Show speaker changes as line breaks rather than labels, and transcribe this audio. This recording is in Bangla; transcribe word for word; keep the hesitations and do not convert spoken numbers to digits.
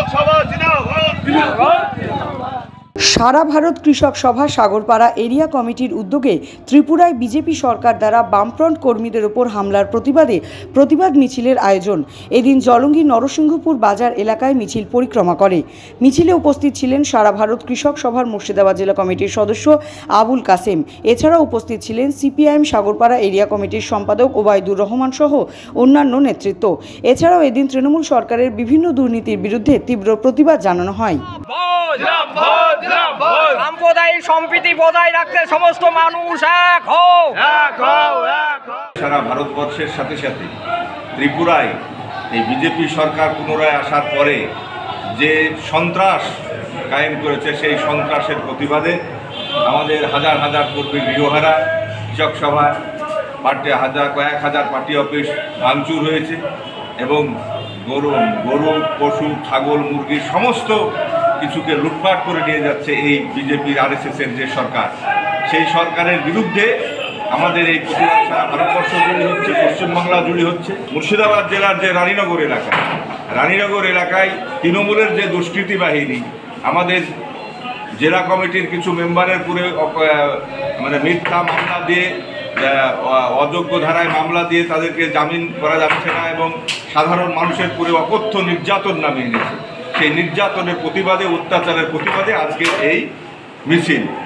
সারা ভারত কৃষক সভা সাগরপাড়া এরিয়া কমিটির উদ্যোগে ত্রিপুরায় বিজেপি সরকার দ্বারা বামফ্রন্ট কর্মীদের ওপর হামলার প্রতিবাদে প্রতিবাদ মিছিলের আয়োজন। এদিন জলঙ্গি নরসিংহপুর বাজার এলাকায় মিছিল পরিক্রমা করে। মিছিলে উপস্থিত ছিলেন সারা ভারত কৃষক সভার মুর্শিদাবাদ জেলা কমিটির সদস্য আবুল কাসেম। এছাড়াও উপস্থিত ছিলেন সিপিআইএম সাগরপাড়া এরিয়া কমিটির সম্পাদক ওবায়দুর রহমান সহ অন্যান্য নেতৃত্ব। এছাড়াও এদিন তৃণমূল সরকারের বিভিন্ন দুর্নীতির বিরুদ্ধে তীব্র প্রতিবাদ জানানো হয়।
সাম্প্রদায়িক সম্প্রীতি বজায় রাখতে সমস্ত মানুষ এক হও।
সারা ভারতবর্ষের সাথে সাথে ত্রিপুরায় এই বিজেপি সরকার পুনরায় আসার পরে যে সন্ত্রাস কায়েম করেছে, সেই সন্ত্রাসের প্রতিবাদে আমাদের হাজার হাজার কর্মী গৃহহারা, কৃষক সভা পার্টি হাজার কয়েক হাজার পার্টি অফিস ভাঙচুর হয়েছে এবং গরু গরু পশু ছাগল মুরগি সমস্ত কিছুকে লুটপাট করে নিয়ে যাচ্ছে এই বিজেপির আরএসএসের যে সরকার। সেই সরকারের বিরুদ্ধে আমাদের এই প্রতিবাদ সারা ভারতবর্ষ জুড়ে হচ্ছে, পশ্চিমবাংলা জুড়ে হচ্ছে। মুর্শিদাবাদ জেলার যে রানীনগর এলাকা, রানীনগর এলাকায় তৃণমূলের যে দুষ্কৃতী বাহিনী আমাদের জেলা কমিটির কিছু মেম্বারের পুরে মানে মিথ্যা মামলা দিয়ে, অযোগ্য ধারায় মামলা দিয়ে তাদেরকে জামিন করা যাচ্ছে না এবং সাধারণ মানুষের পুরে অকথ্য নির্যাতন নামিয়ে এনেছে। সেই নির্যাতনের প্রতিবাদে, অত্যাচারের প্রতিবাদে আজকে এই মিছিল।